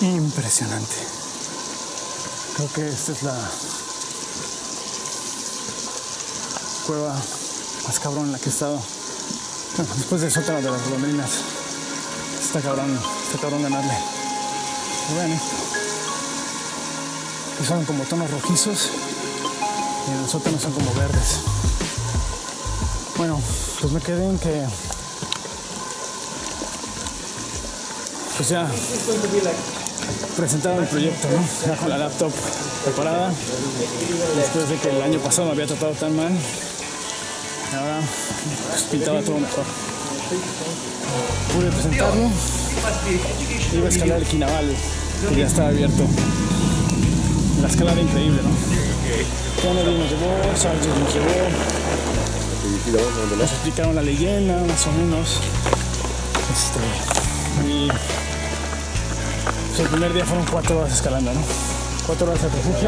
impresionante. Creo que esta es la cueva más cabrón en la que he estado. Bueno, después del sótano de las golondrinas. Está cabrón ganarle. Pero vean esto. Que son como tonos rojizos y en el sótano son como verdes. Bueno, pues me quedé en que pues ya presentaron el proyecto, ¿no? Ya con la laptop preparada, después de que el año pasado me había tratado tan mal, ahora pues pintaba todo mejor. Pude presentarlo, iba a escalar el Quinaval, que ya estaba abierto. La escalada increíble, ¿no? Kennedy nos llevó, Sargent nos llevó, nos explicaron la leyenda, más o menos. Y pues el primer día fueron 4 horas escalando, ¿no? 4 horas de refugio.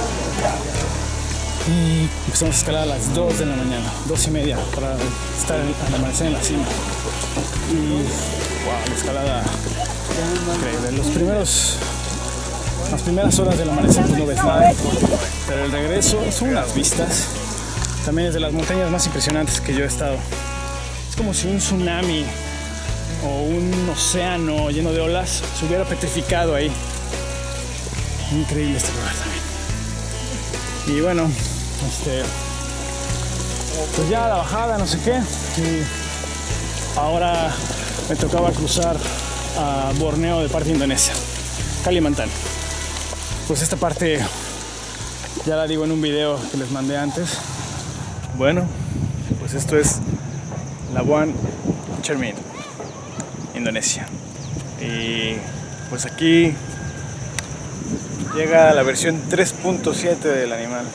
Y empezamos a escalar a las 2 de la mañana, 2:30, para estar al amanecer en la cima. Y wow, la escalada increíble. Las primeras horas del amanecer pues no ves nada, pero el regreso son unas vistas. También es de las montañas más impresionantes que yo he estado. Es como si un tsunami o un océano lleno de olas se hubiera petrificado ahí. Increíble este lugar también. Y bueno, pues ya la bajada, no sé qué. Y ahora me tocaba cruzar a Borneo de parte de Indonesia, Kalimantan. Pues esta parte ya la digo en un video que les mandé antes. Bueno, pues esto es Labuan Cermin, Indonesia. Y pues aquí llega la versión 3.7 del animal.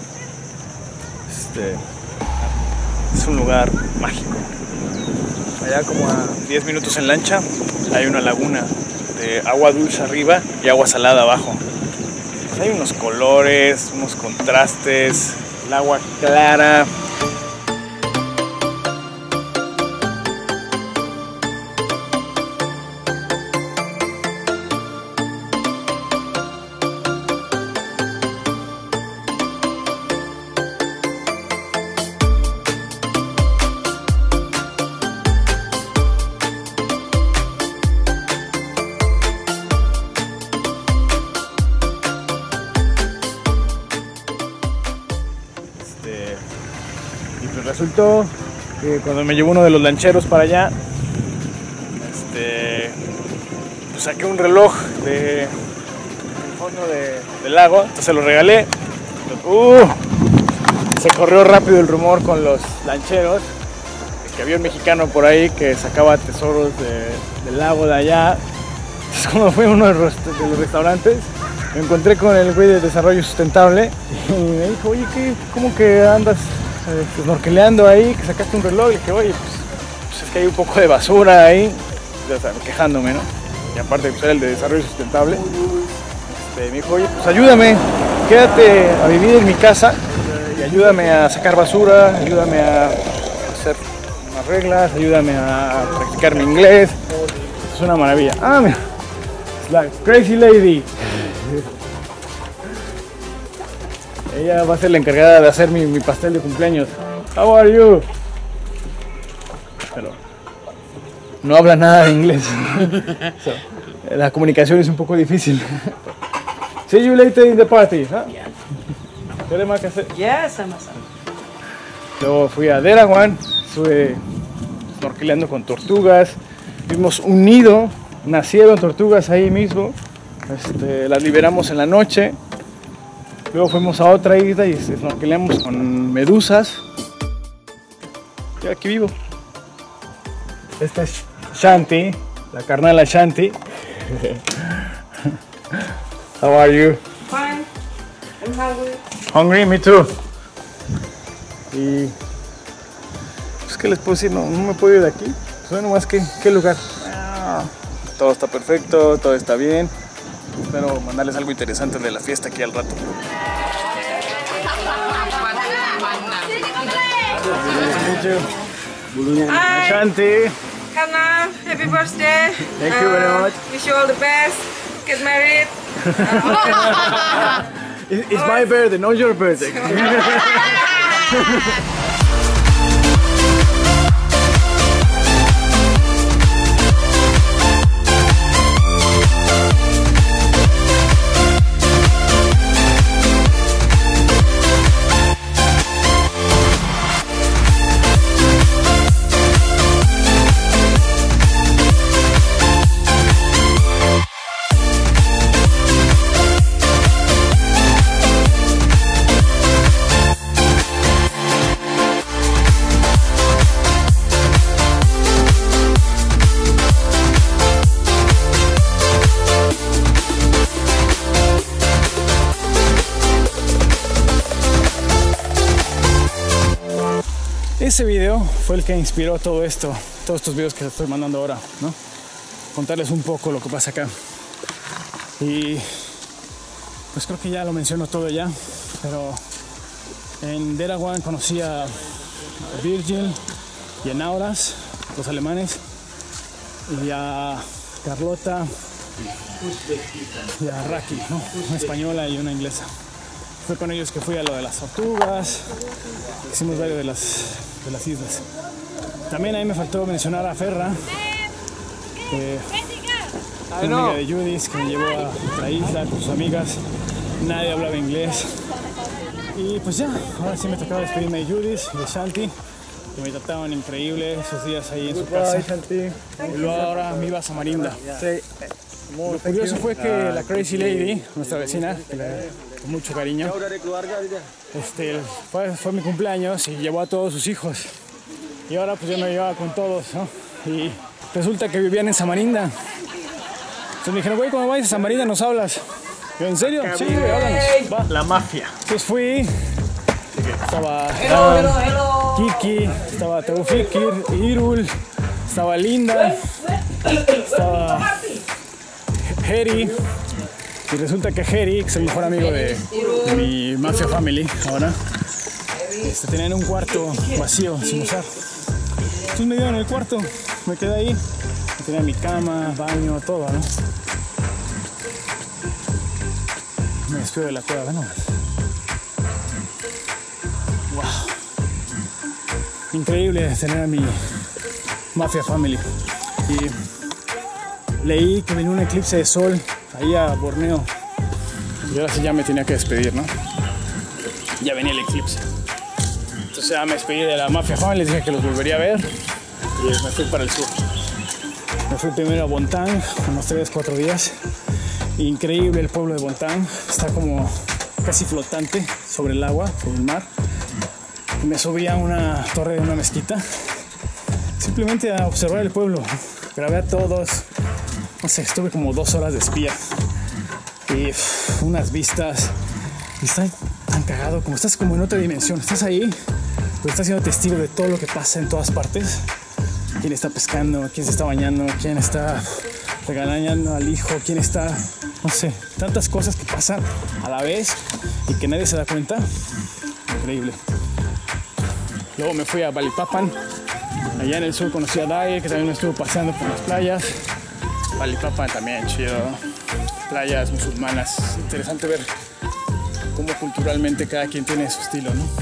Es un lugar mágico. Allá como a 10 minutos en lancha hay una laguna de agua dulce arriba y agua salada abajo. Hay unos colores, unos contrastes, el agua clara. Y pues resultó que cuando me llevó uno de los lancheros para allá, pues saqué un reloj del fondo del lago, entonces se lo regalé. Se corrió rápido el rumor con los lancheros de que había un mexicano por ahí que sacaba tesoros del lago de allá. Entonces cuando fui a uno de los restaurantes, me encontré con el güey de desarrollo sustentable y me dijo, oye, ¿cómo que andas snorkeleando ahí, que sacaste un reloj? Y le dije, oye, pues es que hay un poco de basura ahí, o sea, quejándome, ¿no? Y aparte pues era el de desarrollo sustentable. Me dijo, oye, pues ayúdame, quédate a vivir en mi casa y ayúdame a sacar basura, ayúdame a hacer unas reglas, ayúdame a practicar mi inglés. Es una maravilla. Ah, mira, es la crazy lady. Ella va a ser la encargada de hacer mi pastel de cumpleaños. How are you? Pero no habla nada de inglés. La comunicación es un poco difícil. See you later in the party. ¿Ah? ¿Qué más que hacer? Yes, sama-sama. Luego fui a Derawan, estuve snorkeleando con tortugas. Vimos un nido, nacieron tortugas ahí mismo. Las liberamos en la noche. Luego fuimos a otra isla y snorkeleamos con medusas. Y aquí vivo. Esta es Shanti, la carnala Shanti. How are you? Fine. I'm hungry. Hungry? Me too. Y pues, ¿qué les puedo decir? No me puedo ir de aquí. Pues bueno, más que ¿qué lugar? Todo está perfecto, todo está bien. Espero mandarles algo interesante de la fiesta aquí al rato. Hi, Shanti. Kana, happy birthday. Thank you very much. Wish you all the best. get married. It's my birthday, not your birthday. Ese video fue el que inspiró todo esto, todos estos videos que les estoy mandando ahora, ¿no? Contarles un poco lo que pasa acá. Y pues creo que ya lo menciono todo ya, pero en Derawan conocí a Virgil y a Nauras, los alemanes, y a Carlota y a Raki, ¿no? Una española y una inglesa. Fue con ellos que fui a lo de las tortugas, hicimos varios de las islas. También ahí me faltó mencionar a Ferra, una amiga de Judith que me llevó a la isla con sus amigas. Nadie hablaba inglés. Y pues ya, ahora sí me tocaba despedirme de Judith y de Shanti, que me trataban increíble esos días ahí en su casa. Y luego ahora me iba a Samarinda. Lo curioso fue que la Crazy Lady, nuestra vecina, con mucho cariño, fue mi cumpleaños y llevó a todos sus hijos. Y ahora pues yo me llevaba con todos, ¿no? Y resulta que vivían en Samarinda. Entonces me dijeron, güey, cuando vayas a Samarinda nos hablas. Yo, ¿en serio? Sí, güey, háblanos. Va. La mafia. Entonces fui, estaba Kiki, estaba Teufikir, Irul, estaba Linda, estaba Heri. Y resulta que Heri, que es el mejor amigo de mi Mafia Family ahora, tenían un cuarto vacío, sin usar. Entonces me dieron el cuarto, me quedé ahí. Tenía mi cama, baño, todo, ¿no? Me despido de la cueva, ¿no? Wow. Increíble tener a mi Mafia Family. Y leí que venía un eclipse de sol ahí a Borneo. Y ahora sí ya me tenía que despedir, ¿no? Ya venía el eclipse. Entonces ya me despedí de la Mafia Family, les dije que los volvería a ver. Y me fui para el sur. Me fui primero a Bontang, unos 3-4 días. Increíble el pueblo de Bontang. Está como casi flotante sobre el agua, sobre el mar. Y me subí a una torre de una mezquita. Simplemente a observar el pueblo. Grabé a todos. No sé, estuve como 2 horas de espía. Y unas vistas. Y está tan cagado, como estás como en otra dimensión. Estás ahí, pero estás siendo testigo de todo lo que pasa en todas partes. Quién está pescando, quién se está bañando, quién está regañando al hijo, quién está, no sé, tantas cosas que pasan a la vez y que nadie se da cuenta. Increíble. Luego me fui a Balikpapan. Allá en el sur conocí a Dai, que también me estuvo paseando por las playas. Balikpapan también chido. Playas musulmanas. Interesante ver cómo culturalmente cada quien tiene su estilo, ¿no?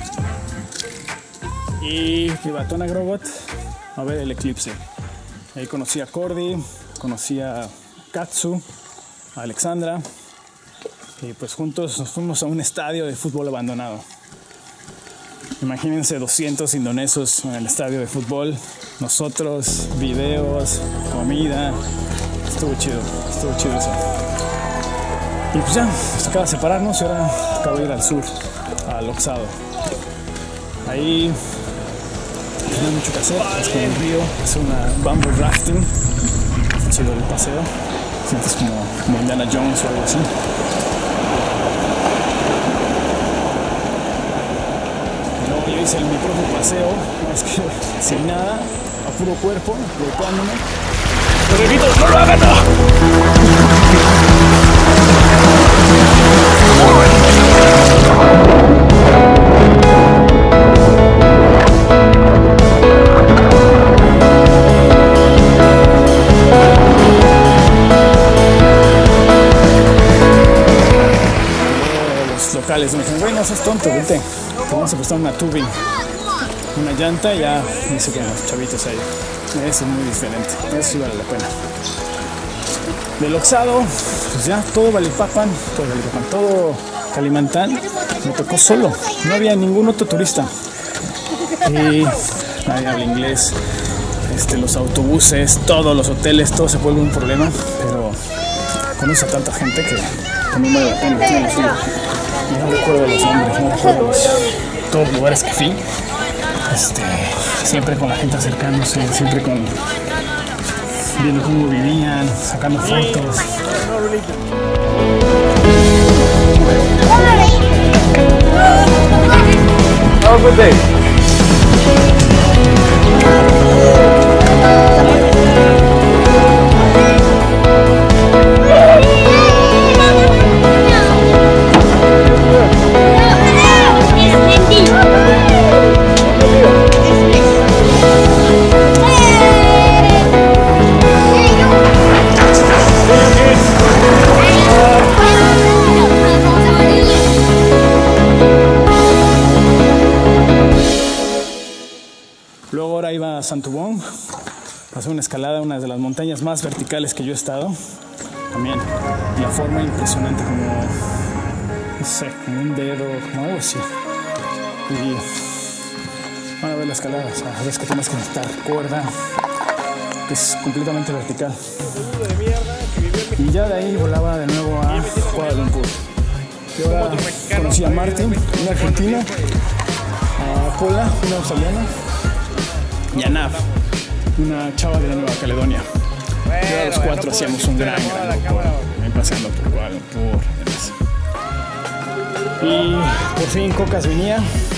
Y Kibatona Grogot a ver el eclipse. Ahí conocí a Cordy, conocí a Katsu, a Alexandra. Y pues juntos nos fuimos a un estadio de fútbol abandonado. Imagínense 200 indonesos en el estadio de fútbol. Nosotros, videos, comida. Estuvo chido eso. Y pues ya, nos acaba de separarnos y ahora acabo de ir al sur, al Oxado. Ahí no hay mucho que hacer, es como un río, es una bamboo rafting. Está chido el paseo, sientes como Indiana Jones o algo así. Luego yo hice mi propio paseo, es que sin nada, a puro cuerpo, golpeándome. ¡Los requitos, no lo hagan! volteé. Te vamos a prestar una tubing, una llanta y ya hice con los chavitos ahí. Eso es muy diferente, eso sí vale la pena. Del Oxado, pues ya todo Balikpapan, todo Kalimantan me tocó solo, no había ningún otro turista y nadie habla inglés. Los autobuses, todos los hoteles, todo se vuelve un problema, pero conoce a tanta gente que también vale la pena. Y no recuerdo los nombres, no recuerdo todos los lugares que fui. Siempre con la gente acercándose, siempre con viendo cómo vivían, sacando fotos. Have a good day. Luego ahora iba a Santubong, pasé una escalada, una de las montañas más verticales que yo he estado. También la forma impresionante, como, no sé, como un dedo, como algo así. Y van a ver la escalada, o sea, ves que tienes que necesitar cuerda, que es completamente vertical. Y ya de ahí volaba de nuevo a Kuala Lumpur. Yo ahora conocí a Martin, un argentino, a Pola, una australiana, y a Nav, una chava de Nueva Caledonia. Y ahora los cuatro hacíamos un gran grupo, paseando por Kuala Lumpur. Y por fin Cocas venía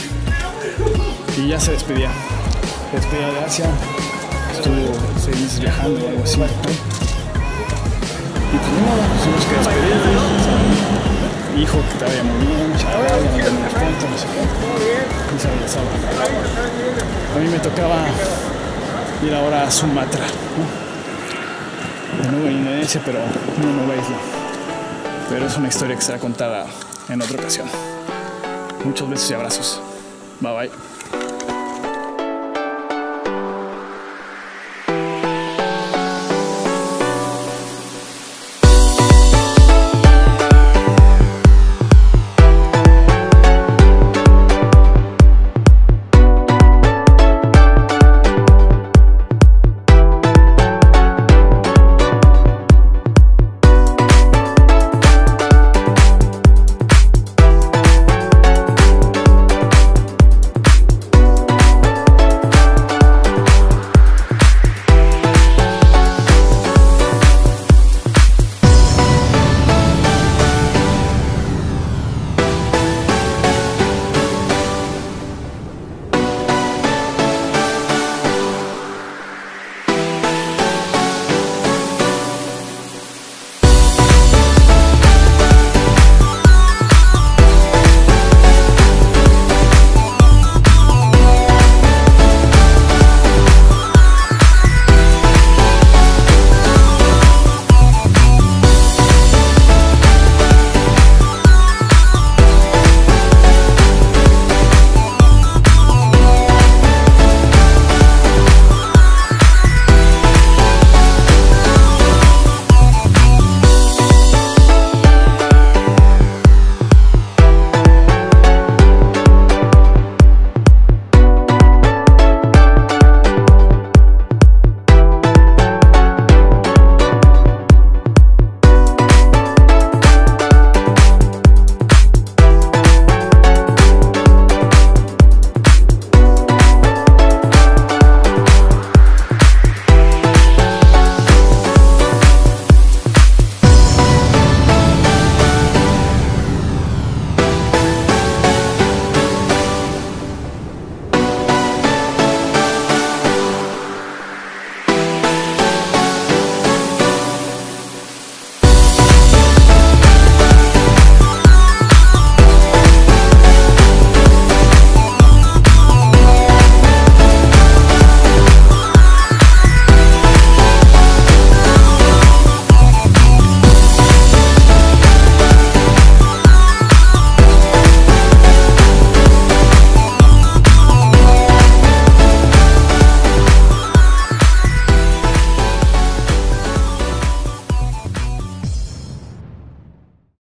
y ya se despedía. Se despedía de Asia, estuvo 6 meses viajando o algo así. Y pues nada, nos tuvimos que despedir. Hijo que te vaya muy bien, chaval, ya no tenemos tanto, no sé qué. Y se regresaba. A mí me tocaba ir ahora a Sumatra, ¿no? De nuevo en Indonesia, pero una nueva isla. Pero es una historia que será contada en otra ocasión. Muchos besos y abrazos. Bye bye.